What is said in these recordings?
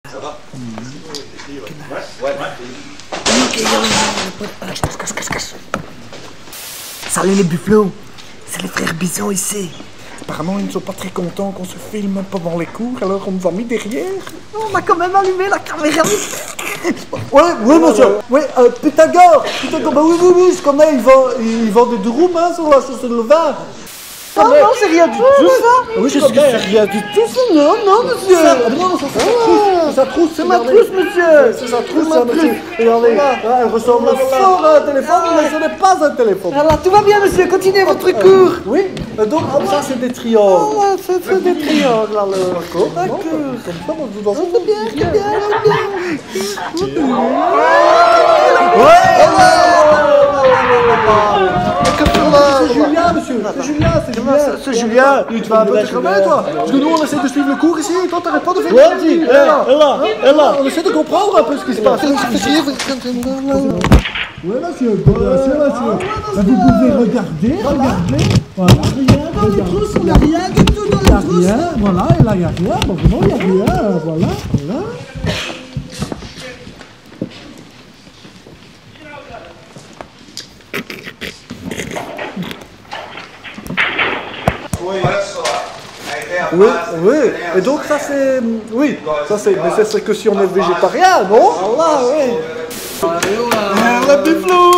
Ça va? Casse. Salut les buffleaux, c'est les frères Bison ici. Apparemment ils ne sont pas très contents qu'on se filme pendant les cours, alors on nous a mis derrière. On a quand même allumé la caméra. Oui monsieur, oui, Pythagore, bah oui, je connais, il vend des durum sur la chaussée de Louvain. Non, c'est rien du tout ça. Oui, je connais. C'est rien du tout ça. Non, monsieur. Non, c'est sa trousse. C'est ma trousse, monsieur. C'est sa trousse, ça, monsieur. Regardez, elle ressemble fort à un téléphone, mais ce n'est pas un téléphone. Alors, tout va bien, monsieur. Continuez votre cours. Oui, donc, ça, c'est des triangles. Ah, c'est des triangles, alors. D'accord. Comme ça, vous dansez. C'est bien. C'est Julien, monsieur. C'est Julien. Tu vas un peu te calmer, toi. Parce que nous, on essaie de suivre le cours ici, et toi, t'arrêtes pas de faire des là. On essaie de comprendre un peu ce qui se passe. Oui, monsieur. Vous pouvez regarder. Voilà. Rien dans les trousses, on n'a rien du tout dans les trousses. Voilà, et là, il n'y a rien. Bon, vraiment, il n'y a rien. Voilà. Oui, et donc ça c'est... Oui, ça c'est... Mais c'est que si on est végétarien, non? Allah, oui. La biflou.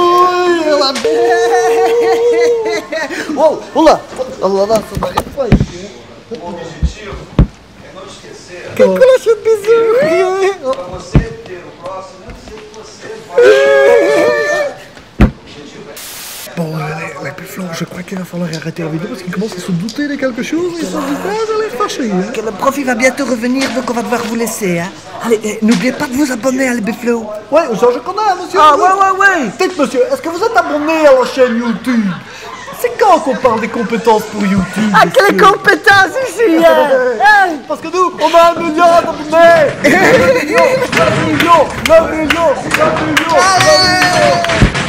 Wow, olá. Allah, ça n'arrive pas ici. O objetivo é não esquecer. Que coloche de bisou. Para você ter o próximo, eu sei que você vai. Bon, les bufflons, je crois qu'il va falloir arrêter la vidéo parce qu'ils commencent à se douter de quelque chose. Ils sont à l'air fâchés. Le prof il va bientôt revenir, donc on va devoir vous laisser. Hein. Allez, n'oubliez pas de vous abonner à les bufflons. Ouais, ça je connais, monsieur. Ah, ouais. Dites, monsieur, est-ce que vous êtes abonné à la chaîne YouTube? C'est quand qu'on parle des compétences pour YouTube? Ah, quelles compétences ici, hein? Parce que nous, on a 1 million d'abonnés. 9 millions.